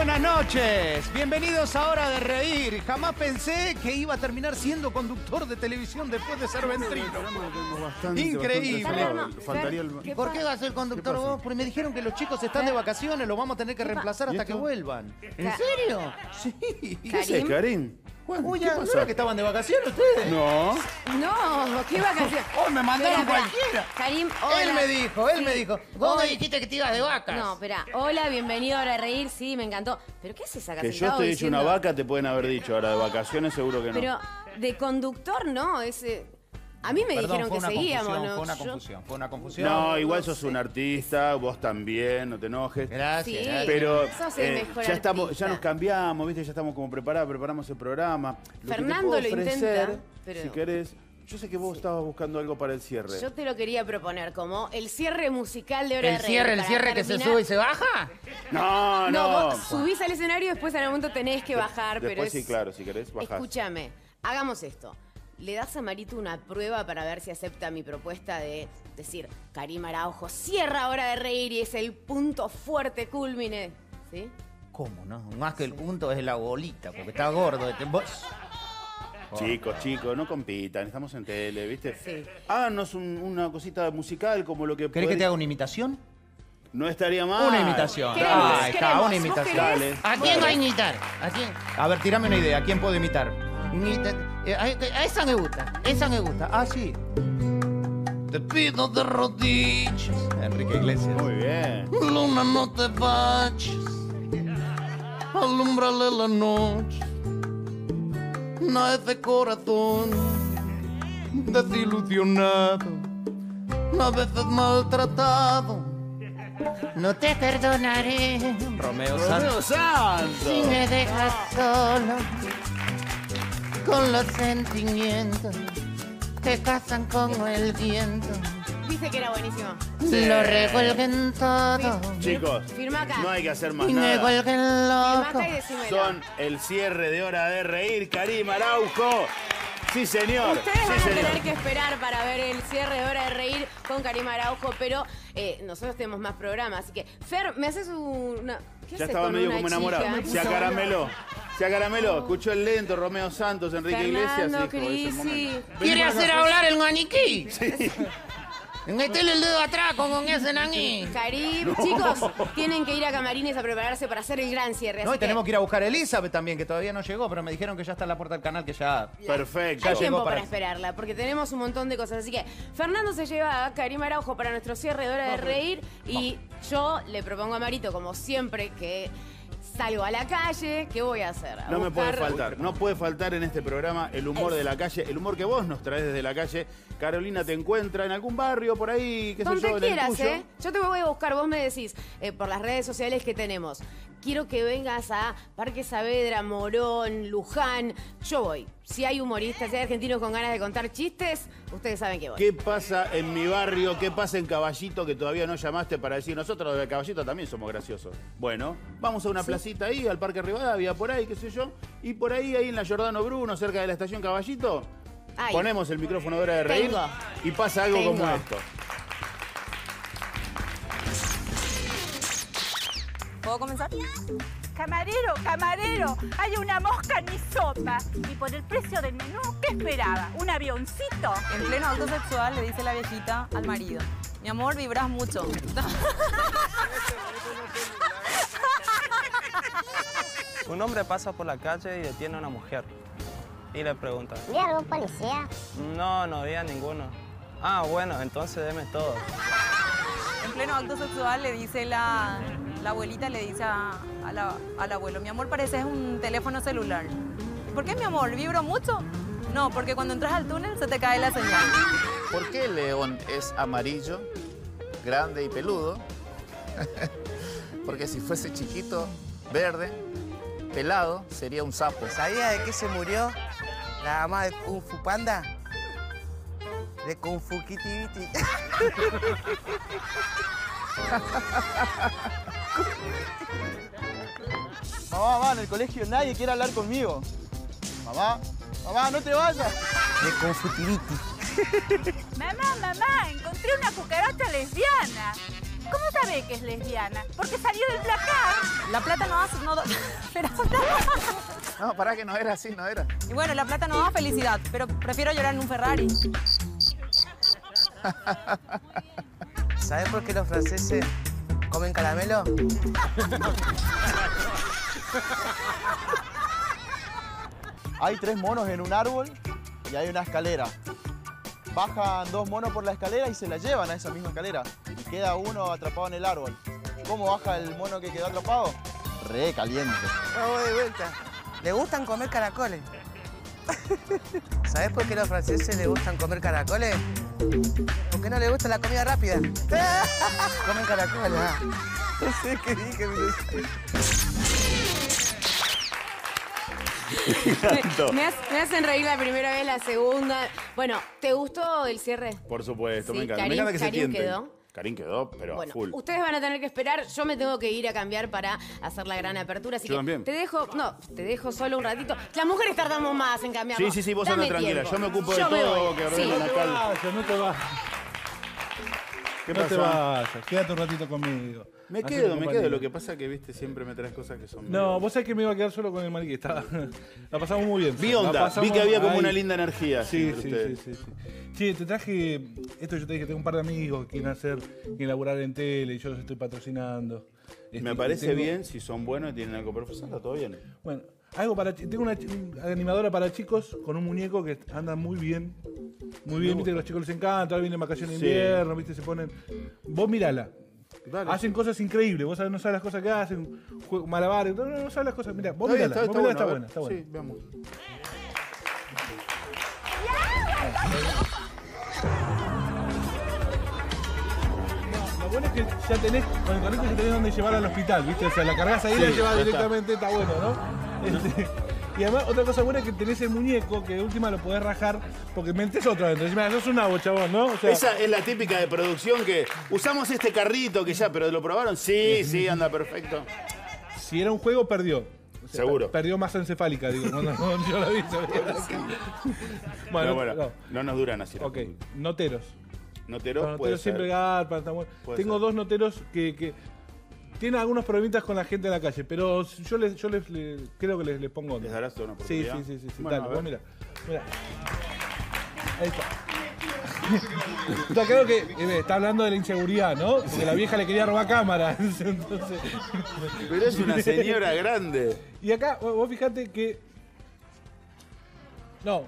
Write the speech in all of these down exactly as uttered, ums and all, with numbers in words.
Buenas noches, bienvenidos a Hora de Reír. Jamás pensé que iba a terminar siendo conductor de televisión después de ser ventrilo. Bastante, Increíble. bastante No, Faltaría el... ¿qué ¿Por qué vas a ser conductor vos? Porque me dijeron que los chicos están de vacaciones, los vamos a tener que reemplazar hasta que vuelvan. ¿En serio? Sí. ¿Qué haces, Karim? Juan, Uy, ¿qué ya, ¿no pasa? era que estaban de vacaciones ustedes? No. No, qué vacaciones. Oh, me mandaron Espera, espera. cualquiera. Karim, hola. Él me dijo, él Sí. me dijo. Vos me Hola. dijiste que te ibas de vacas. No, espera. Hola, bienvenido a Hora de Reír. Sí, me encantó. ¿Pero qué haces acá Que yo sentado estoy hecho diciendo- una vaca, te pueden haber dicho. Ahora, de vacaciones seguro que no. Pero de conductor no, ese... A mí me Perdón, dijeron fue que una seguíamos, confusión, ¿no? Fue una Yo- confusión, fue una confusión. No, igual no sos sé. un artista, vos también, no te enojes. Gracias. Sí. gracias. Pero Sos el eh, mejor ya estamos, artista. ya nos cambiamos, viste, ya estamos como preparados, preparamos el programa. Lo Fernando que te lo puedo ofrecer, intenta, pero- si querés, yo sé que vos estabas buscando algo para el cierre. Yo te lo quería proponer como el cierre musical de Hora ¿El de Reír. cierre, el para cierre que se terminar. sube y se baja? No, No, no. vos subís al escenario y después en algún momento tenés que bajar, pero Después es... sí, claro, si querés, bajás. Escúchame, hagamos esto. ¿Le das a Marito una prueba para ver si acepta mi propuesta de decir, Karim Araujo cierra Hora de Reír y es el punto fuerte culmine? ¿Sí? ¿Cómo no? Más que el punto es la bolita, porque está gordo. Este- vos- Chicos, chicos, no compitan, estamos en tele, ¿viste? Sí. Háganos un- una cosita musical como lo que... ¿Querés que podés- te haga una imitación? No estaría mal. Una imitación. Queremos, Ahí está, queremos. una ¿Vos imitación. querés? Dale. ¿A quién va a imitar? ¿A quién? A ver, tirame una idea. ¿A quién puedo imitar? Imita- eh, A a esa me gusta. Esa me gusta. Ah, sí. Te pido de rodillas. Enrique Iglesias. Muy bien. Luna, no te vayas. Alumbrale la noche. No es de corazón. Desilusionado. A veces maltratado. No te perdonaré. Romeo Santos. Romeo Santos. Si me dejas solo. Con los sentimientos que cazan con el viento. Viste que era buenísimo. Sí. Lo revuelven todo. Chicos, Firma acá. no hay que hacer más Y me nada. vuelven Firma loco. acá y decímelo. Son el cierre de Hora de Reír, Karim Araujo. Sí, señor. Ustedes sí, van a señor. tener que esperar para ver el cierre de Hora de Reír con Karim Araujo, pero eh, nosotros tenemos más programas, así que Fer, ¿me haces una...? ¿Qué Ya haces estaba con medio una como enamorado. chica? Se acarameló. Se acarameló. Escuchó el lento Romeo Santos, Enrique Iglesias. Fernando, y dijo, es el Crisi. momento. ¿Quiere hacer hablar el maniquí? Sí. Métele el dedo atrás con ese naní. Karim, chicos, tienen que ir a Camarines a prepararse para hacer el gran cierre. No, así y tenemos que ir a buscar a Elizabeth también, que todavía no llegó, pero me dijeron que ya está en la puerta del canal, que ya... Perfecto. Hay Ya tiempo llegó para... para- esperarla, porque tenemos un montón de cosas. Así que Fernando se lleva a Karim Araujo para nuestro cierre de Hora de Reír y yo le propongo a Marito, como siempre, que salgo a la calle. ¿Qué voy a hacer? A No me puede buscar- faltar, no puede faltar en este programa el humor Es. de la calle, el humor que vos nos traes desde la calle. Carolina te encuentra en algún barrio por ahí, qué sé Donde yo, en el quieras, tuyo. ¿eh? Yo te voy a buscar, vos me decís, eh, por las redes sociales que tenemos. Quiero que vengas a Parque Saavedra, Morón, Luján. Yo voy. Si hay humoristas, si hay argentinos con ganas de contar chistes, ustedes saben que voy. ¿Qué pasa en mi barrio? ¿Qué pasa en Caballito que todavía no llamaste para decir nosotros de Caballito también somos graciosos? Bueno, vamos a una placita ahí, al Parque Rivadavia, por ahí, qué sé yo. Y por ahí, ahí en la Giordano Bruno, cerca de la estación Caballito, Ay. ponemos el micrófono de Hora de Reír Tengo. y pasa algo Tengo. como esto. ¿Puedo comenzar? Camarero, camarero, hay una mosca en mi sopa. Y por el precio del menú, ¿qué esperaba? ¿Un avioncito? En pleno acto sexual le dice la viejita al marido. Mi amor, vibras mucho. Un hombre pasa por la calle y detiene a una mujer. Y le pregunta, ¿Vi algún policía? no, no había ninguno. Ah, bueno, entonces deme todo. En pleno acto sexual le dice la, la abuelita, le dice a, a la- al abuelo, mi amor, pareces un teléfono celular. ¿Por qué, mi amor? ¿Vibro mucho? No, porque cuando entras al túnel se te cae la señal. ¿Por qué el león es amarillo, grande y peludo? Porque si fuese chiquito, verde, pelado, sería un sapo. ¿Sabía de qué se murió la mamá de Kung Fu Panda? De Kung Fu Kitty Bitty. Mamá, mamá, en el colegio nadie quiere hablar conmigo. Mamá, mamá, no te vayas. De Kung Fu Tibiti. Mamá, mamá, encontré una cucaracha lesbiana. ¿Cómo sabes sabe que es lesbiana, porque salió del placar. La plata no hace... No, da- pero, No, pará que no era así, no era. y bueno, la plata no da felicidad, pero prefiero llorar en un Ferrari. ¿Sabes por qué los franceses comen caramelo? Hay tres monos en un árbol y hay una escalera. Bajan dos monos por la escalera y se la llevan a esa misma escalera. Y queda uno atrapado en el árbol. ¿Cómo baja el mono que quedó atrapado? Re caliente. Vamos de vuelta. Le gustan comer caracoles. ¿Sabes por qué los franceses les gustan comer caracoles? Porque no les gusta la comida rápida. Comen caracoles. ah. No sé qué dije, pero... Me, me hace- me hacen reír la primera vez, la segunda. Bueno, ¿te gustó el cierre? Por supuesto, Sí, me encanta. Karim- me encanta que se Karim tienten. quedó. Karim quedó, pero Bueno, a full. ustedes van a tener que esperar. Yo me tengo que ir a cambiar para hacer la gran apertura. Así Yo que también. te dejo, no, te dejo solo un ratito. Las mujeres tardamos más en cambiar. Sí, sí, sí, vos andá tranquila. Yo me ocupo de todo, que ordenen la cal. vayas, no te vayas. ¿Qué no te pasa? vayas, quédate un ratito conmigo. Me Haceme quedo, me compañía. quedo. Lo que pasa es que, viste, siempre me traes cosas que son... No, vos sabés que me iba a quedar solo con el mariquí. Estaba... La pasamos muy bien. Vi La onda, pasamos- vi que había como Ay. una linda energía. Sí, entre sí, ustedes. sí, sí, sí. Che, te traje... Esto yo te dije, tengo un par de amigos que quieren hacer, quieren laburar en tele y yo los estoy patrocinando. Este, Me parece tengo- bien, si son buenos y tienen algo para ofrecer, está todo bien. Bueno, algo para... chi- Tengo una chi- una animadora para chicos con un muñeco que anda muy bien. Muy bien, viste que a los chicos les encanta, ahora vienen vacaciones de Sí. invierno, viste, se ponen... Vos mirala. Dale. Hacen cosas increíbles, vos sabés, no sabes las cosas que hacen, juego- malabares, no, no, no sabes las cosas. Mirá, vos Está bien, mirala, está- vos está mirala, bueno, está a buena, ver. está buena. Sí, veamos. Lo bueno es que ya tenés, con el carrito ya tenés donde llevar al hospital, ¿viste? O sea, la cargas ahí y Sí, la llevas ya está. directamente, está bueno, ¿no? Este, y además, otra cosa buena es que tenés el muñeco, que de última lo podés rajar, porque metés otro adentro. Decís, mira, sos un nabo, chabón, ¿no? O sea, Esa es la típica de producción que usamos este carrito que ya, pero ¿lo probaron? Sí, sí, anda perfecto. si era un juego, perdió. O sea, Seguro. Perdió masa encefálica, digo, cuando no, yo lo vi. sabía. Bueno, bueno, no. no nos duran así. las Ok, cosas. noteros. Noteros Los puede noteros ser. siempre garpan, está bueno. Puede Tengo ser. dos noteros que, que tienen algunos problemitas con la gente en la calle, pero yo les, yo les, les- creo que les, les pongo onda. ¿Les darás una Sí, oportunidad? sí, sí, sí, sí. Bueno, Dale, a vos ver. mira. Mira. Ahí está. Está claro que eh, está hablando de la inseguridad, ¿no? Porque la vieja le quería robar cámaras. Entonces... Pero es una señora grande. Y acá, vos vos fijate que. No.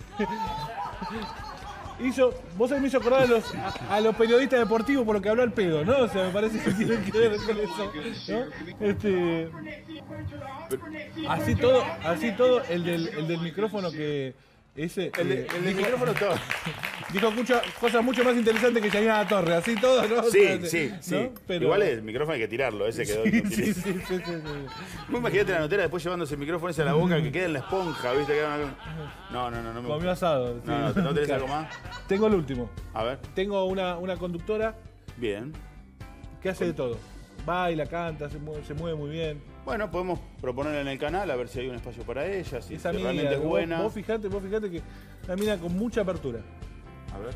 Hizo, vos sabés, me hizo acordar a los, a, a los periodistas deportivos por lo que habló el pedo, ¿no? O sea, me parece que tiene que ver con eso, ¿no? Este, así todo, así todo, el del, el del micrófono que ese. El, de- eh, el del dijo- micrófono todo. Dijo muchas cosas mucho más interesantes que Yanina Torre, así todo, ¿no? O Sí, sea, sí, ¿no? sí. Pero- Igual el micrófono hay que tirarlo, ese quedó Sí, sí, inutilizo. sí, sí, sí, sí. Vos imaginate la notera después llevándose el micrófono ese a la boca que queda en la esponja, ¿viste? Queda una- No, no, no, no me Comió gusta. asado. sí. No, no, ¿no tenés algo más? Tengo el último. A ver. Tengo una, una conductora Bien. que hace de todo. Baila, canta, se mueve, se mueve muy bien. Bueno, podemos proponerla en el canal a ver si hay un espacio para ella, si, Es si amiga. realmente es vos, buena. vos fijate, vos fijate que una mina con mucha apertura. A ver.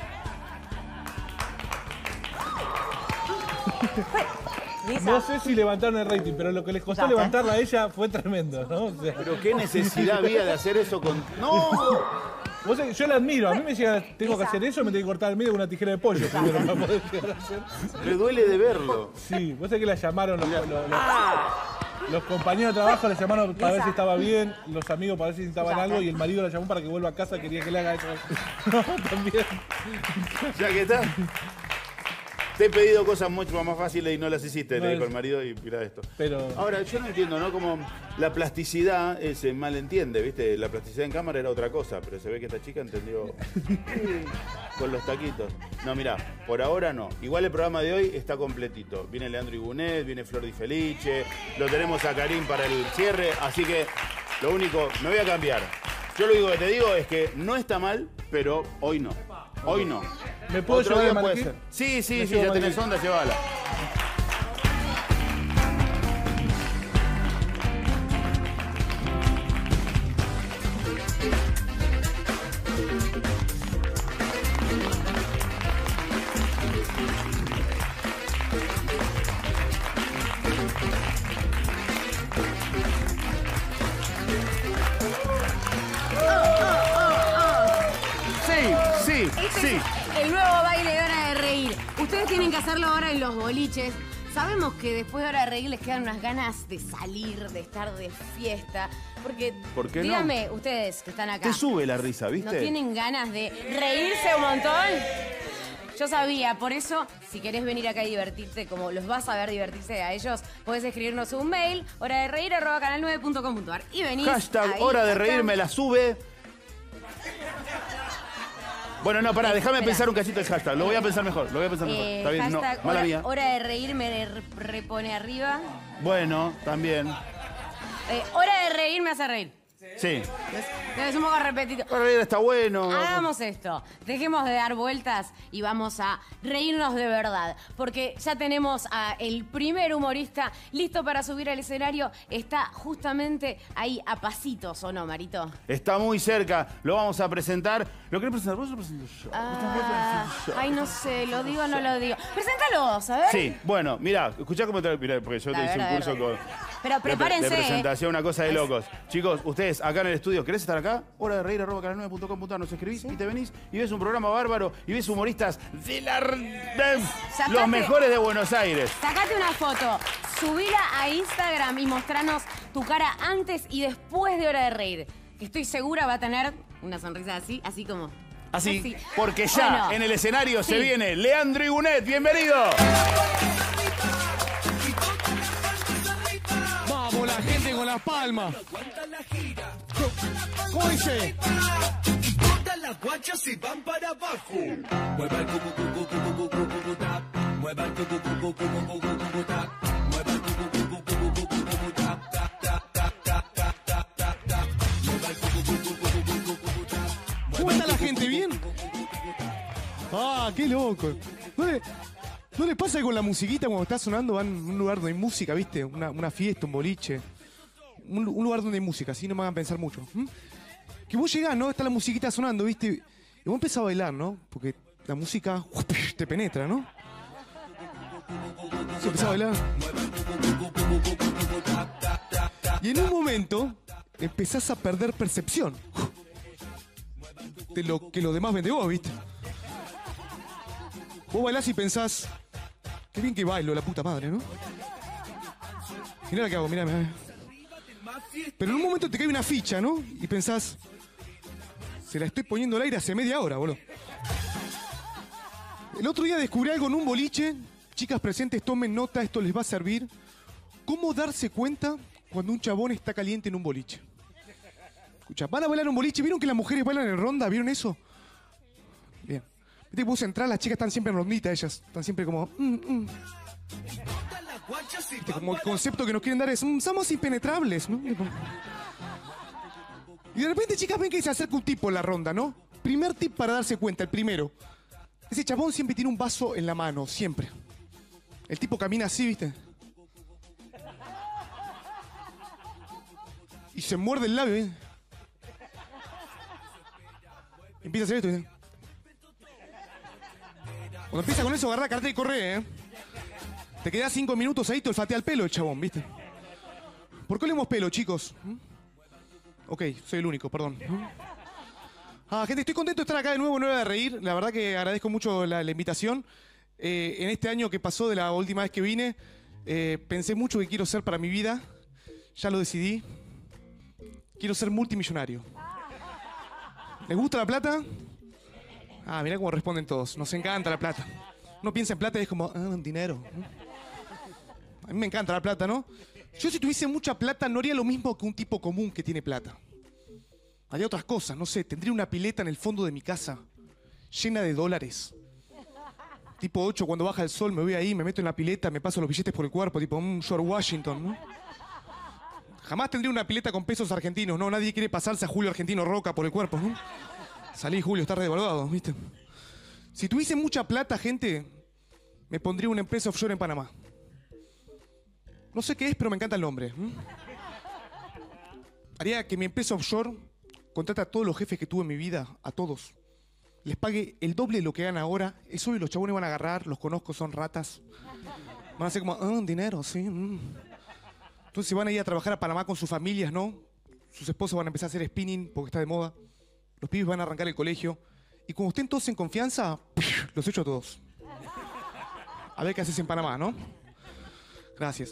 No sé si levantaron el rating, pero lo que les costó Ya, ¿eh? levantarla a ella fue tremendo, ¿no? O sea, Pero qué necesidad había de hacer eso con... ¡No! vos sabés, yo la admiro. A mí me llega, tengo que hacer eso, me tengo que cortar el medio con una tijera de pollo primero para poder llegar a hacer. Me duele de verlo. Sí, vos sabés que la llamaron los, los- los- los compañeros de trabajo, la llamaron para ver si estaba bien, los amigos para ver si necesitaban algo y el marido la llamó para que vuelva a casa, quería que le haga eso. No, también. Ya que está. Te he pedido cosas mucho más fáciles y no las hiciste, No, le dijo es- el marido y mira esto. Pero Ahora, yo no entiendo, ¿no? Como la plasticidad eh, se malentiende, ¿viste? La plasticidad en cámara era otra cosa, pero se ve que esta chica entendió con los taquitos. No, mirá, por ahora no. Igual el programa de hoy está completito. Viene Leandro Igunet, viene Flor Di Felice, lo tenemos a Karim para el cierre, así que lo único, me voy a cambiar. Yo lo único que te digo es que no está mal, pero hoy no. Hoy no. ¿me puedo Otro llevar día el puede maniquí? ser. Sí, sí, Me sí, llevo ya el tenés maniquí. onda, llévala. Sí. El nuevo baile de Hora de Reír. Ustedes tienen que hacerlo ahora en los boliches. Sabemos que después de Hora de Reír les quedan unas ganas de salir, de estar de fiesta. Porque, ¿por qué no? díganme, ustedes que están acá. Te sube la risa, ¿viste? ¿No tienen ganas de reírse un montón? Yo sabía, por eso, si querés venir acá y divertirte, como los vas a ver divertirse a ellos, podés escribirnos un mail, hora de reír, arroba canal nueve punto com punto ar. Y venís Hashtag ahí, hora de acá. reír me la sube. Bueno, no, pará, déjame Espera. pensar un cachito el hashtag. Lo voy a pensar mejor, lo voy a pensar mejor. Eh, Está bien, no, hashtag mala hora, mía. hora de reír me re- repone arriba. Bueno, también. Eh, hora de reír me hace reír. Sí. Es un poco repetido. Hora de reír está bueno. Hagamos esto. Dejemos de dar vueltas y vamos a reírnos de verdad. Porque ya tenemos a el primer humorista listo para subir al escenario. Está justamente ahí a pasitos, ¿o no, Marito? Está muy cerca. Lo vamos a presentar. ¿Lo querés presentar vos o lo presento yo? Ah, ay, no sé, lo digo o no lo digo. Preséntalos, a ver. Sí, bueno, mirá, escuchá cómo te... Mirá, porque yo te A hice ver, un a ver, curso a ver. con... Pero de- prepárense, De, presentación, ¿eh? una cosa de locos. Chicos, ustedes acá en el estudio, ¿querés estar acá? Hora de reír, arroba canal nueve punto com punto ar. Nos escribís y te venís y ves un programa bárbaro y ves humoristas de la... de- Sacate- los mejores de Buenos Aires. Sacate una foto, subila a Instagram y mostranos tu cara antes y después de Hora de Reír. Que estoy segura va a tener una sonrisa así, así como... Así, porque ya Bueno, en el escenario se sí. viene Leandro Igunet. ¡Bienvenido! Vamos, la gente con las palmas. ¿Cómo dice? Y todas las guachas se van para abajo. Mueva el cucu cucu cucu cucu cucu tap. Mueva el cucu cucu cucu cucu cucu tap. Mueva el cucu cucu cucu cucu cucu tap. Tap tap tap tap tap tap tap tap. Mueva el cucu cucu cucu cucu cucu tap. ¿Cómo está la gente? ¿Bien? Ah, qué loco. ¿No le, no le pasa que con la musiquita cuando está sonando van a un lugar donde hay música, viste? Una, una fiesta, un boliche. Un, lu- un lugar donde hay música, así no me hagan pensar mucho. ¿m? Que vos llegás, ¿no? Está la musiquita sonando, viste. Y vos empezás a bailar, ¿no? Porque la música te penetra, ¿no? Sí, empezás a bailar. Y en un momento empezás a perder percepción de lo que los demás ven de vos, ¿viste? Vos bailás y pensás, qué bien que bailo, la puta madre, ¿no? Mirá lo que hago, mirá, mirá. Pero en un momento te cae una ficha, ¿no? Y pensás, se la estoy poniendo al aire hace media hora, boludo. El otro día descubrí algo en un boliche. Chicas presentes, tomen nota, esto les va a servir. ¿Cómo darse cuenta cuando un chabón está caliente en un boliche? Escucha, van a bailar en un boliche. ¿Vieron que las mujeres bailan en ronda? ¿Vieron eso? Bien. Viste que vos entrar, las chicas están siempre en rondita, ellas. Están siempre como... mm, mm. Viste, como el concepto que nos quieren dar es, "Mm, somos impenetrables, ¿no?" Y de repente, chicas, ven que se acerca un tipo en la ronda, ¿no? Primer tip para darse cuenta, el primero. Ese chabón siempre tiene un vaso en la mano, siempre. El tipo camina así, ¿viste? Y se muerde el labio, ¿eh? Empieza a hacer esto, ¿viste? Cuando empieza con eso, agarra la cartera y corre, ¿eh? Te quedás cinco minutos ahí, te olfatea el pelo el chabón, ¿viste? ¿Por qué olemos pelo, chicos? ¿Mm? Ok, soy el único, perdón. ¿Mm? Ah, gente, estoy contento de estar acá de nuevo, nueva de reír. La verdad que agradezco mucho la, la invitación. Eh, en este año que pasó de la última vez que vine, eh, pensé mucho que quiero ser para mi vida. Ya lo decidí. Quiero ser multimillonario. ¿Les gusta la plata? Ah, mirá cómo responden todos. Nos encanta la plata. Uno piensa en plata y es como, ah, dinero. A mí me encanta la plata, ¿no? Yo si tuviese mucha plata no haría lo mismo que un tipo común que tiene plata. Haría otras cosas, no sé, tendría una pileta en el fondo de mi casa, llena de dólares. Tipo ocho, cuando baja el sol, me voy ahí, me meto en la pileta, me paso los billetes por el cuerpo, tipo un George Washington, ¿no? Jamás tendría una pileta con pesos argentinos, ¿no? Nadie quiere pasarse a Julio Argentino Roca por el cuerpo, ¿no? Salí, Julio, está redevaluado, ¿viste? Si tuviese mucha plata, gente, me pondría una empresa offshore en Panamá. No sé qué es, pero me encanta el nombre. ¿Mm? Haría que mi empresa offshore contrate a todos los jefes que tuve en mi vida, a todos. Les pague el doble de lo que ganan ahora. Es obvio, los chabones van a agarrar, los conozco, son ratas. Van a ser como, ah, dinero, sí. Mm. Entonces van a ir a trabajar a Panamá con sus familias, ¿no? Sus esposos van a empezar a hacer spinning porque está de moda. Los pibes van a arrancar el colegio. Y cuando estén todos en confianza, los echo a todos. A ver qué haces en Panamá, ¿no? Gracias.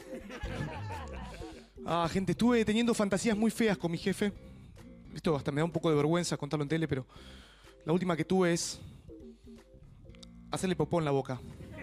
Ah, gente, estuve teniendo fantasías muy feas con mi jefe. Esto hasta me da un poco de vergüenza contarlo en tele, pero la última que tuve es hacerle popó en la boca.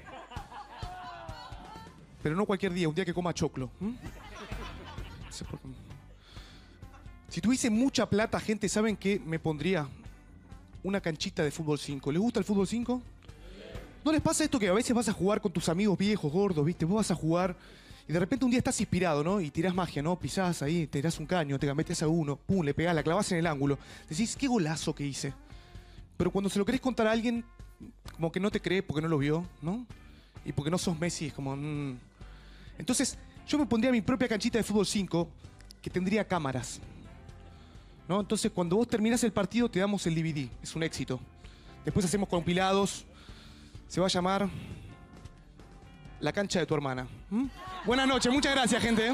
Pero no cualquier día, un día que coma choclo. ¿Mm? No sé por qué. Si tuviese mucha plata, gente, ¿saben qué me pondría? Una canchita de fútbol cinco. ¿Les gusta el fútbol cinco? ¿No les pasa esto que a veces vas a jugar con tus amigos viejos, gordos, viste? Vos vas a jugar y de repente un día estás inspirado, ¿no? Y tirás magia, ¿no? Pisás ahí, te tirás un caño, te metes a uno, pum, le pegás, la clavás en el ángulo. Decís, qué golazo que hice. Pero cuando se lo querés contar a alguien, como que no te cree porque no lo vio, ¿no? Y porque no sos Messi, es como... Mmm. Entonces, yo me pondría mi propia canchita de fútbol cinco que tendría cámaras, ¿no? Entonces, cuando vos terminás el partido, te damos el D V D. Es un éxito. Después hacemos compilados. Se va a llamar La cancha de tu hermana. ¿Mm? Buenas noches. Muchas gracias, gente.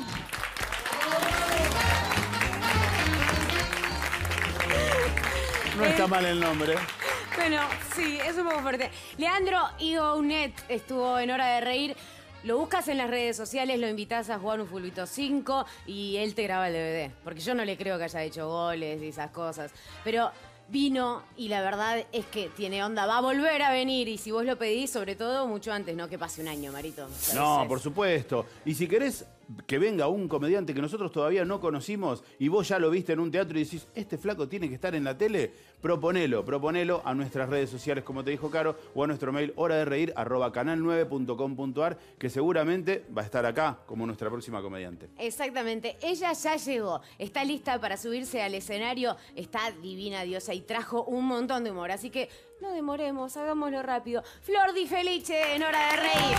No está mal el nombre. Bueno, sí, es un poco fuerte. Leandro Igounet estuvo en Hora de Reír. Lo buscas en las redes sociales, lo invitas a jugar un fulbito cinco y él te graba el D V D. Porque yo no le creo que haya hecho goles y esas cosas. Pero vino y la verdad es que tiene onda. Va a volver a venir y si vos lo pedís, sobre todo, mucho antes, no que pase un año, Marito. No, por supuesto. Y si querés que venga un comediante que nosotros todavía no conocimos y vos ya lo viste en un teatro y decís, este flaco tiene que estar en la tele, proponelo, proponelo a nuestras redes sociales, como te dijo Caro, o a nuestro mail hora de reír arroba canal nueve punto com punto ar, que seguramente va a estar acá como nuestra próxima comediante. Exactamente. Ella ya llegó, está lista para subirse al escenario, está divina diosa y trajo un montón de humor. Así que no demoremos, hagámoslo rápido. Flor Di Felice en Hora de Reír.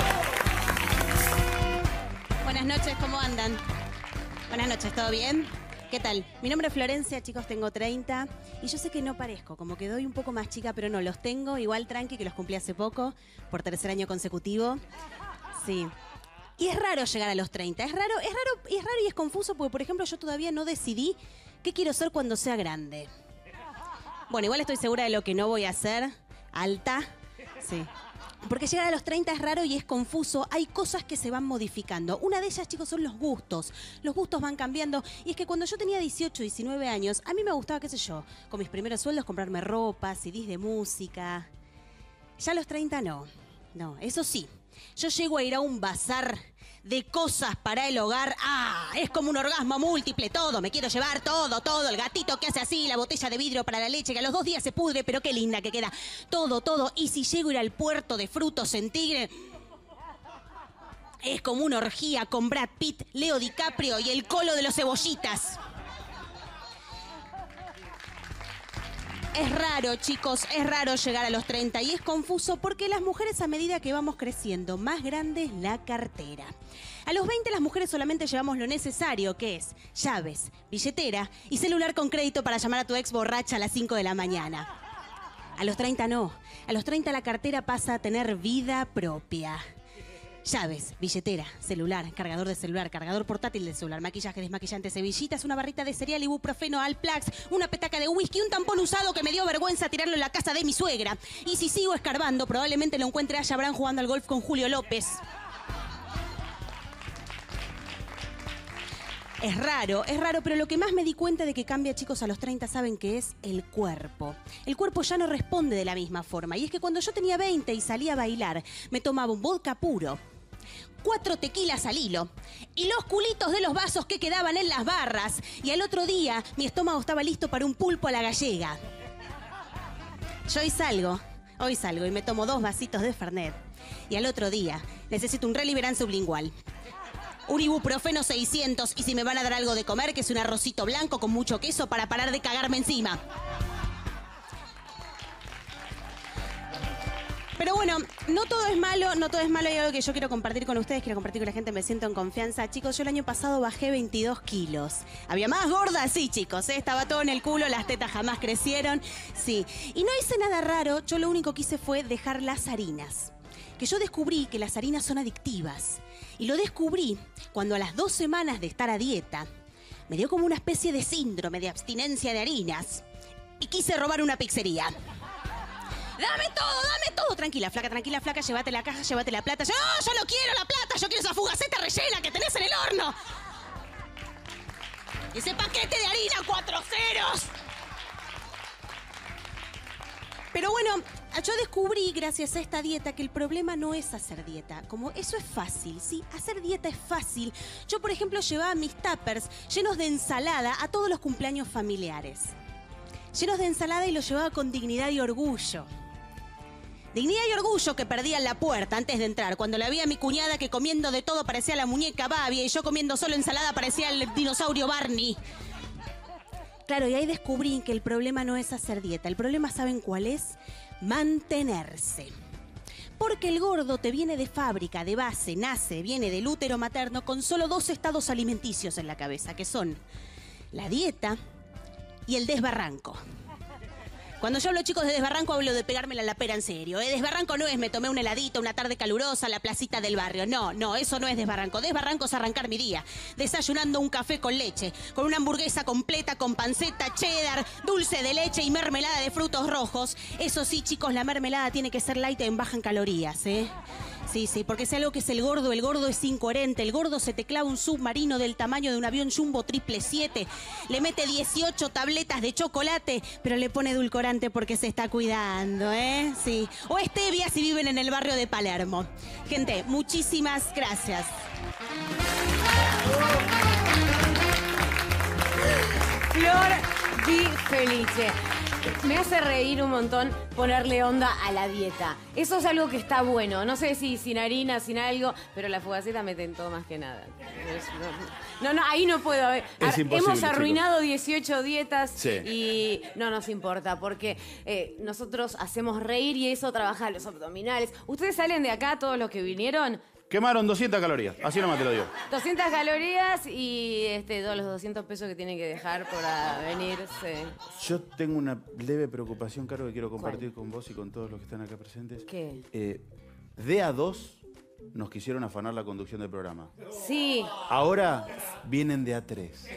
Buenas noches, ¿cómo andan? Buenas noches, ¿todo bien? ¿Qué tal? Mi nombre es Florencia, chicos, tengo treinta y yo sé que no parezco, como que doy un poco más chica, pero no, los tengo igual tranqui, que los cumplí hace poco, por tercer año consecutivo. Sí. Y es raro llegar a los treinta, es raro, es raro, y es raro y es confuso porque, por ejemplo, yo todavía no decidí qué quiero ser cuando sea grande. Bueno, igual estoy segura de lo que no voy a hacer, alta, sí. Porque llegar a los treinta es raro y es confuso. Hay cosas que se van modificando. Una de ellas, chicos, son los gustos. Los gustos van cambiando. Y es que cuando yo tenía dieciocho, diecinueve años, a mí me gustaba, qué sé yo, con mis primeros sueldos comprarme ropa, C Ds de música. Ya a los treinta no. No, eso sí. Yo llego a ir a un bazar de cosas para el hogar. ¡Ah! Es como un orgasmo múltiple, todo. Me quiero llevar todo, todo. El gatito que hace así, la botella de vidrio para la leche, que a los dos días se pudre, pero qué linda que queda. Todo, todo. Y si llego a ir al puerto de frutos en Tigre, es como una orgía con Brad Pitt, Leo DiCaprio y el colo de los cebollitas. Es raro, chicos, es raro llegar a los treinta y es confuso porque las mujeres, a medida que vamos creciendo, más grande es la cartera. A los veinte las mujeres solamente llevamos lo necesario, que es llaves, billetera y celular con crédito para llamar a tu ex borracha a las cinco de la mañana. A los treinta no. A los treinta la cartera pasa a tener vida propia. Llaves, billetera, celular, cargador de celular, cargador portátil de celular, maquillaje, desmaquillante, cebillitas, una barrita de cereal, ibuprofeno, Alplax, una petaca de whisky, un tampón usado que me dio vergüenza tirarlo en la casa de mi suegra. Y si sigo escarbando, probablemente lo encuentre a Yabrán jugando al golf con Julio López. Es raro, es raro, pero lo que más me di cuenta de que cambia, chicos, a los treinta, ¿saben qué es? El cuerpo. El cuerpo ya no responde de la misma forma. Y es que cuando yo tenía veinte y salía a bailar, me tomaba un vodka puro, cuatro tequilas al hilo y los culitos de los vasos que quedaban en las barras. Y al otro día, mi estómago estaba listo para un pulpo a la gallega. Yo hoy salgo, hoy salgo y me tomo dos vasitos de Fernet. Y al otro día, necesito un Reliberan sublingual, un ibuprofeno seiscientos y si me van a dar algo de comer, que es un arrocito blanco con mucho queso para parar de cagarme encima. Pero bueno, no todo es malo, no todo es malo. Hay algo que yo quiero compartir con ustedes, quiero compartir con la gente, me siento en confianza. Chicos, yo el año pasado bajé veintidós kilos. ¿Había más gorda? Sí, chicos, ¿eh? Estaba todo en el culo, las tetas jamás crecieron. Sí, y no hice nada raro, yo lo único que hice fue dejar las harinas. Que yo descubrí que las harinas son adictivas. Y lo descubrí cuando a las dos semanas de estar a dieta, me dio como una especie de síndrome de abstinencia de harinas. Y quise robar una pizzería. Dame todo, dame todo. Tranquila, flaca, tranquila, flaca. Llévate la caja, llévate la plata. Yo, no, yo no quiero la plata. Yo quiero esa fugaceta rellena que tenés en el horno. Y ese paquete de harina, cuatro ceros. Pero bueno, yo descubrí gracias a esta dieta que el problema no es hacer dieta. Como eso es fácil, ¿sí? Hacer dieta es fácil. Yo, por ejemplo, llevaba mis tuppers llenos de ensalada a todos los cumpleaños familiares. Llenos de ensalada y los llevaba con dignidad y orgullo. Dignidad y orgullo que perdía en la puerta antes de entrar. Cuando la vi a mi cuñada que comiendo de todo parecía la muñeca Babia y yo comiendo solo ensalada parecía el dinosaurio Barney. Claro, y ahí descubrí que el problema no es hacer dieta. El problema, ¿saben cuál es? Mantenerse. Porque el gordo te viene de fábrica, de base, nace, viene del útero materno con solo dos estados alimenticios en la cabeza, que son la dieta y el desbarranco. Cuando yo hablo, chicos, de desbarranco, hablo de pegármela la pera en serio. ¿eh? Desbarranco no es me tomé un heladito, una tarde calurosa, la placita del barrio. No, no, eso no es desbarranco. Desbarranco es arrancar mi día, desayunando un café con leche, con una hamburguesa completa, con panceta, cheddar, dulce de leche y mermelada de frutos rojos. Eso sí, chicos, la mermelada tiene que ser light en baja en calorías, ¿eh? Sí, sí, porque es algo que es el gordo, el gordo es incoherente, el gordo se te clava un submarino del tamaño de un avión Jumbo triple siete, le mete dieciocho tabletas de chocolate, pero le pone edulcorante porque se está cuidando, ¿eh? Sí. O stevia si viven en el barrio de Palermo. Gente, muchísimas gracias. Flor Di Felice. Me hace reír un montón ponerle onda a la dieta. Eso es algo que está bueno. No sé si sin harina, sin algo, pero la fugaceta me tentó más que nada. No, no, ahí no puedo. Ver. Es imposible, Hemos arruinado chicos. dieciocho dietas Sí. y no nos importa porque eh, nosotros hacemos reír y eso trabaja los abdominales. ¿Ustedes salen de acá, todos los que vinieron? Quemaron doscientas calorías, así nomás te lo digo. doscientas calorías y este, todos los doscientos pesos que tienen que dejar para venirse. Yo tengo una leve preocupación, Caro, que quiero compartir con vos y con todos los que están acá presentes. ¿Qué? Eh, de a dos nos quisieron afanar la conducción del programa. Sí. Ahora vienen de a tres.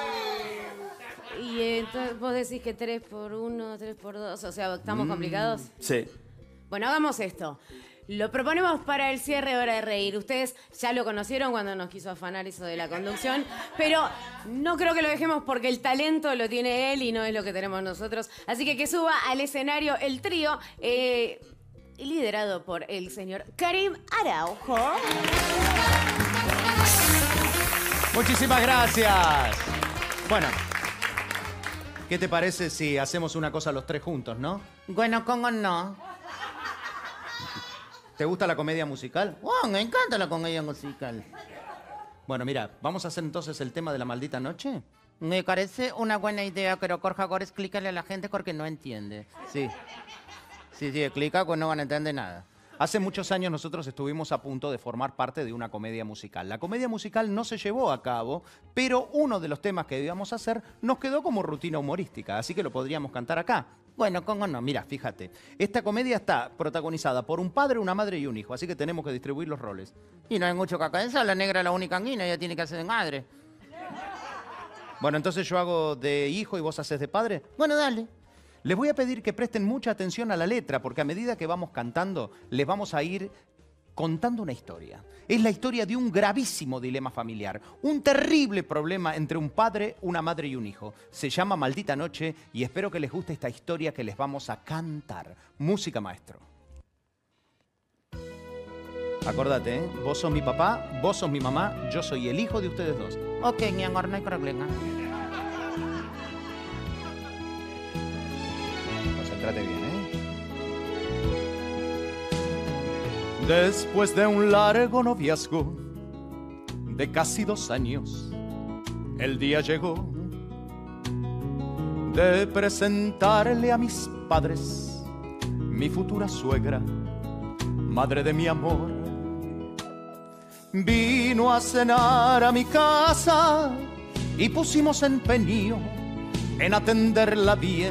Y entonces vos decís que tres por uno, tres por dos, o sea, ¿estamos Mm, complicados? Sí. Bueno, hagamos esto. Lo proponemos para el cierre Hora de Reír. Ustedes ya lo conocieron cuando nos quiso afanar eso de la conducción, pero no creo que lo dejemos porque el talento lo tiene él y no es lo que tenemos nosotros. Así que que suba al escenario el trío, eh, liderado por el señor Karim Araujo. Muchísimas gracias. Bueno, ¿qué te parece si hacemos una cosa los tres juntos, no? Bueno, ¿cómo no? ¿Te gusta la comedia musical? Oh, me encanta la comedia musical. Bueno, mira, ¿vamos a hacer entonces el tema de la maldita noche? Me parece una buena idea, pero por favor explícale a la gente porque no entiende. Sí. Sí, sí, explica, pues no van a entender nada. Hace muchos años nosotros estuvimos a punto de formar parte de una comedia musical. La comedia musical no se llevó a cabo, pero uno de los temas que íbamos a hacer nos quedó como rutina humorística, así que lo podríamos cantar acá. Bueno, ¿cómo no? Mira, fíjate. Esta comedia está protagonizada por un padre, una madre y un hijo, así que tenemos que distribuir los roles. Y no hay mucho que acá. La negra es la única anguina, ella tiene que hacer de madre. Bueno, entonces yo hago de hijo y vos haces de padre. Bueno, dale. Les voy a pedir que presten mucha atención a la letra, porque a medida que vamos cantando, les vamos a ir contando una historia. Es la historia de un gravísimo dilema familiar, un terrible problema entre un padre, una madre y un hijo. Se llama Maldita Noche y espero que les guste esta historia que les vamos a cantar. Música, maestro. Acordate, ¿eh? Vos sos mi papá, vos sos mi mamá, yo soy el hijo de ustedes dos. Ok, mi amor, no hay problema. Concéntrate bien, ¿eh? Después de un largo noviazgo de casi dos años, el día llegó de presentarle a mis padres mi futura suegra, madre de mi amor. Vino a cenar a mi casa y pusimos empeño en atenderla bien,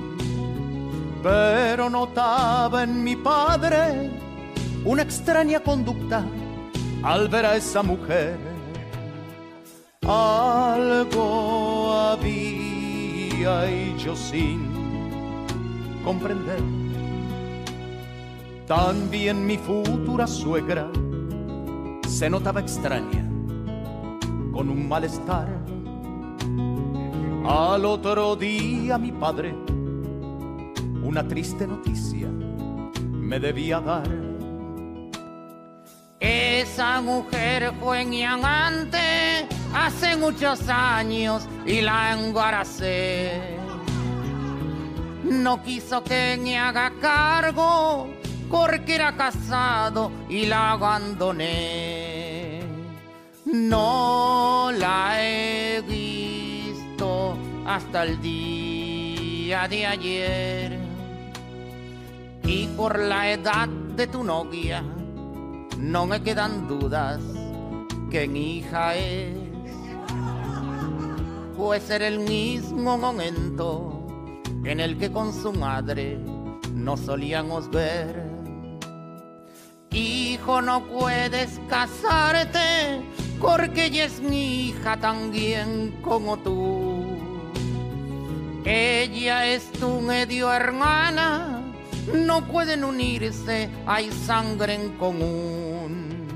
pero notaba en mi padre una extraña conducta al ver a esa mujer. Algo había y yo sin comprender También mi futura suegra se notaba extraña, con un malestar. Al otro día mi padre una triste noticia me debía dar. Esa mujer fue mi amante hace muchos años y la embaracé. No quiso que me haga cargo porque era casado y la abandoné. No la he visto hasta el día de ayer. Y por la edad de tu novia no me quedan dudas que mi hija es. Puede ser el mismo momento en el que con su madre nos solíamos ver. Hijo, no puedes casarte porque ella es mi hija también como tú. Ella es tu medio hermana, no pueden unirse, hay sangre en común.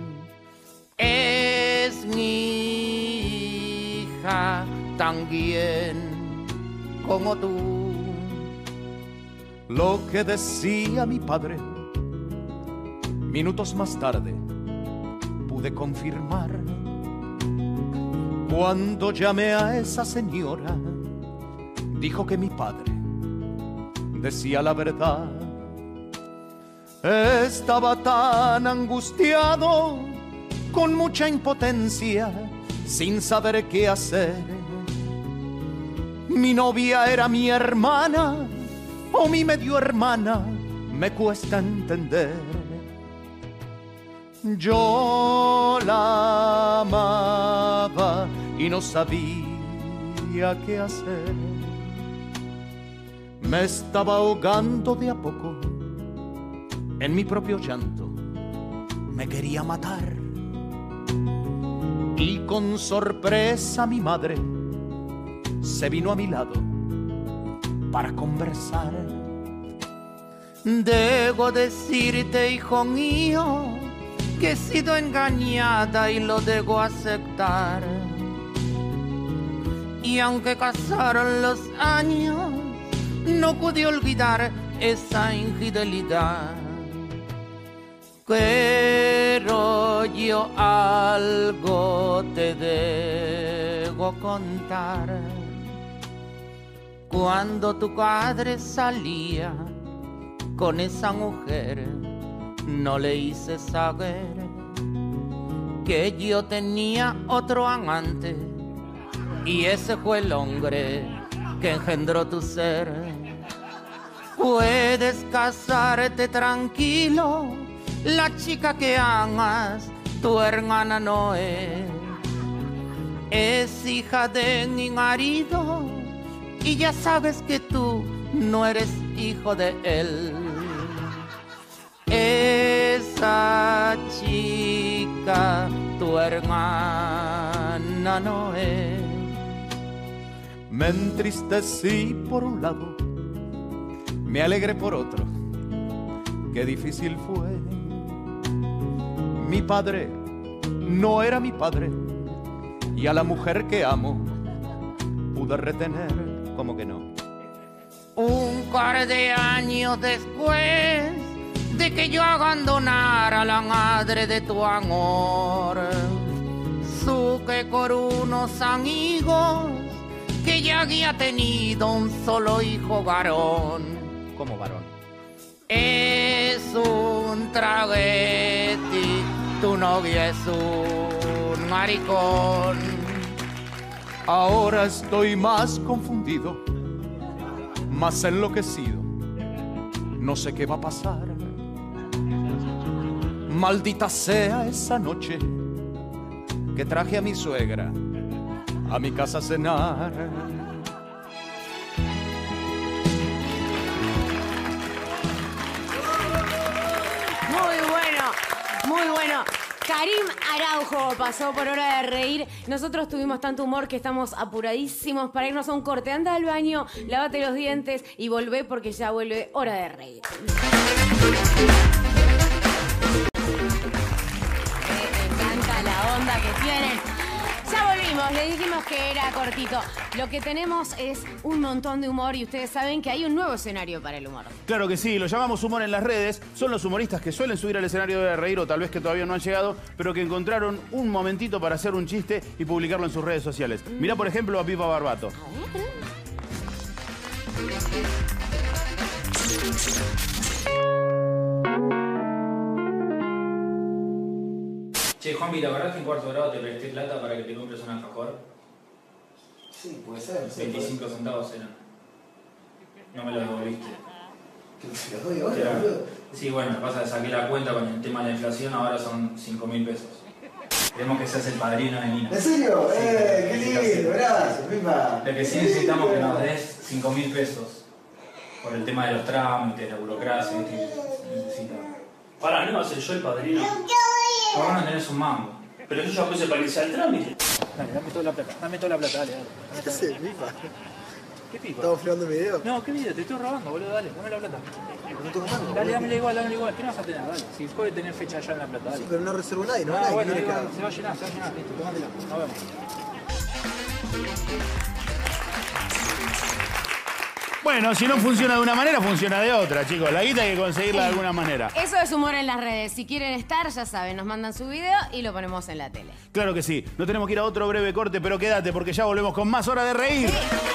Es mi hija también como tú. Lo que decía mi padre, minutos más tarde pude confirmar. Cuando llamé a esa señora, dijo que mi padre decía la verdad. Estaba tan angustiado, con mucha impotencia, sin saber qué hacer. Mi novia era mi hermana o mi medio hermana, me cuesta entender. Yo la amaba y no sabía qué hacer. Me estaba ahogando de a poco en mi propio llanto, me quería matar. Y con sorpresa mi madre se vino a mi lado para conversar. Debo decirte, hijo mío, que he sido engañada y lo debo aceptar. Y aunque pasaron los años, no pude olvidar esa infidelidad. Pero yo algo te debo contar. Cuando tu padre salía con esa mujer, no le hice saber que yo tenía otro amante y ese fue el hombre que engendró tu ser. Puedes casarte tranquilo, la chica que amas, tu hermana no es. Es hija de mi marido y ya sabes que tú no eres hijo de él. Esa chica, tu hermana no es. Me entristecí por un lado, me alegré por otro, qué difícil fue. Mi padre no era mi padre y a la mujer que amo pude retener, ¿cómo que no? Un par de años después de que yo abandonara a la madre de tu amor, supe por unos amigos que ya había tenido un solo hijo varón. ¿Cómo varón? Es un travesti, tu novia es un maricón. Ahora estoy más confundido, más enloquecido, no sé qué va a pasar. Maldita sea esa noche que traje a mi suegra a mi casa a cenar. Muy bueno, muy bueno. Karim Araujo pasó por Hora de Reír. Nosotros tuvimos tanto humor que estamos apuradísimos para irnos a un corte. Anda al baño, lávate los dientes y volvé porque ya vuelve Hora de Reír. Le dijimos que era cortito. Lo que tenemos es un montón de humor y ustedes saben que hay un nuevo escenario para el humor. Claro que sí, lo llamamos humor en las redes. Son los humoristas que suelen subir al escenario de reír o tal vez que todavía no han llegado, pero que encontraron un momentito para hacer un chiste y publicarlo en sus redes sociales. Mirá, por ejemplo, a Pipa Barbato. Che, Juanpi, ¿la verdad que en cuarto grado te presté plata para que te compres un alfajor? Sí, puede ser. Sí, veinticinco puede. centavos eran. No me lo devolviste. ¿Te lo doy ahora, Era- boludo? Sí, bueno, pasa que saqué la cuenta con el tema de la inflación, ahora son cinco mil pesos. Queremos que seas el padrino de Nina. ¿En serio? Sí, ¡Eh, qué necesitas- lindo! Gracias, Pipa. Lo que sí necesitamos que nos des cinco mil pesos. Por el tema de los trámites, la burocracia, ¿viste? Se necesita. Pará, ¿no va a ser yo el padrino? Vos no tenés un mango. Pero yo ya puse para que sea el trámite. Dale, dame toda la plata. Dame toda la plata, dale, dale. ¿Qué haces, Pipa? ¿Qué pipa? ¿Estamos filmando un video? No, ¿qué video? Te estoy robando, boludo, dale, dame la plata. Pero no tengo mango. Dale, dámela igual, dámela igual. ¿Qué no vas a tener? Dale. Si puede tener fecha ya en la plata, dale. Sí, pero no reservo nadie, ¿no? Ah, Nadie bueno, quiere que igual, haga. se va a llenar, se va a llenar. Listo, tomátela. Nos vemos. Bueno, si no funciona de una manera, funciona de otra, chicos. La guita hay que conseguirla de alguna manera. Eso es humor en las redes. Si quieren estar, ya saben, nos mandan su video y lo ponemos en la tele. Claro que sí. No tenemos que ir a otro breve corte, pero quédate porque ya volvemos con más Hora de Reír.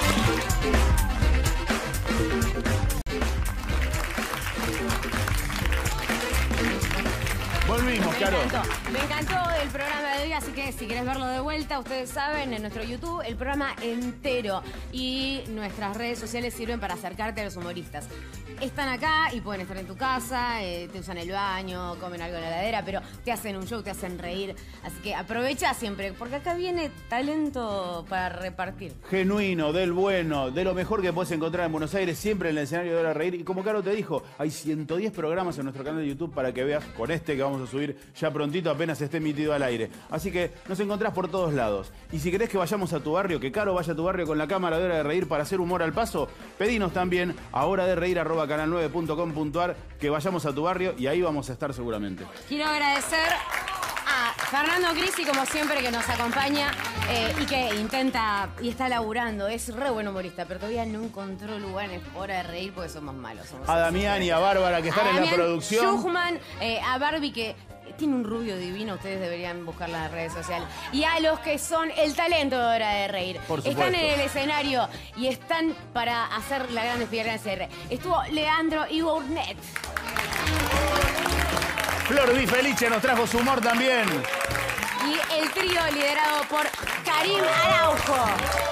Volvimos, Me Caro. encantó. Me encantó el programa de hoy, así que si querés verlo de vuelta, ustedes saben, en nuestro YouTube, el programa entero. Y nuestras redes sociales sirven para acercarte a los humoristas. Están acá y pueden estar en tu casa, eh, te usan el baño, comen algo en la heladera, pero te hacen un show, te hacen reír. Así que aprovecha siempre, porque acá viene talento para repartir. Genuino, del bueno, de lo mejor que puedes encontrar en Buenos Aires, siempre en el escenario de Hora de Reír. Y como Caro te dijo, hay ciento diez programas en nuestro canal de YouTube para que veas con este que vamos a subir ya prontito, apenas esté emitido al aire. Así que nos encontrás por todos lados. Y si querés que vayamos a tu barrio, que Caro vaya a tu barrio con la cámara de Hora de Reír para hacer humor al paso, pedinos también a hora de reír arroba canal nueve punto com punto ar que vayamos a tu barrio y ahí vamos a estar seguramente. Quiero agradecer a Fernando Grisi, como siempre, que nos acompaña eh, y que intenta y está laburando. Es re buen humorista, pero todavía no encontró lugar en Hora de Reír porque somos malos. Somos A Damián y a Bárbara que están A en la Damián producción. Schuchman, eh, a Barbie, que tiene un rubio divino, ustedes deberían buscarla en las redes sociales. Y a los que son el talento de Hora de Reír. Por supuesto. Están en el escenario y están para hacer la gran despedida de C R. Estuvo Leandro y Burnett. Flor Di Felice nos trajo su humor también. Y el trío liderado por Karim Araujo.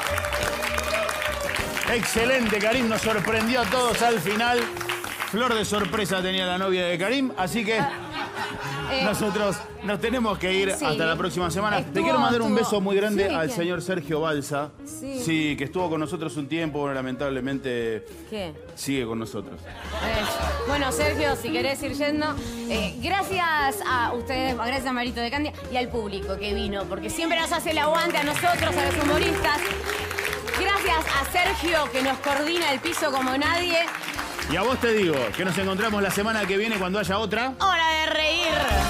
Excelente, Karim nos sorprendió a todos al final. Flor de sorpresa tenía la novia de Karim, así que Eh, nosotros nos tenemos que ir sí. hasta la próxima semana. Te Estuvo- quiero mandar un estuvo- beso muy grande Sí, al ¿quién? señor Sergio Balsa. Sí. que estuvo con nosotros un tiempo, bueno, lamentablemente ¿Qué? sigue con nosotros. Eh, bueno, Sergio, si querés ir yendo, eh, gracias a ustedes, gracias a Marito de Candia y al público que vino, porque siempre nos hace el aguante a nosotros, a los humoristas. Gracias a Sergio, que nos coordina el piso como nadie. Y a vos te digo que nos encontramos la semana que viene cuando haya otra. ¡Hora de reír!